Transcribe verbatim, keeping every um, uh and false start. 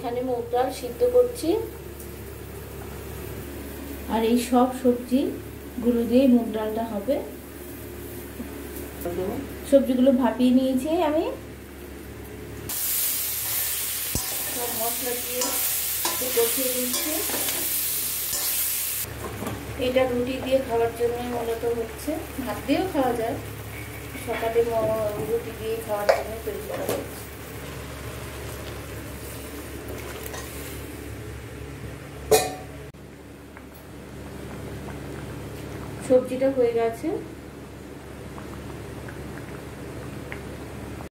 এখানে মুগ ডাল সিদ্ধ করছি, আর এই সব সবজি গুলো দিয়ে মুগ ডালটা হবে। সবজিগুলো ভাপিয়ে নিয়েছি আমি, সব মশলা দিয়ে একটু কষিয়ে নিচ্ছি। এটা রুটি দিয়ে খাওয়ার জন্য মূলত হচ্ছে, ভাত দিয়েও খাওয়া যায়, সকালে রুটি দিয়ে খাওয়ার জন্য তৈরি করা হচ্ছে। সবজিটা হয়ে গেছে,